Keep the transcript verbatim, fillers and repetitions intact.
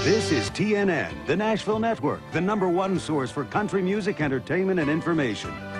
This is T N N, the Nashville Network, the number one source for country music, entertainment, and information.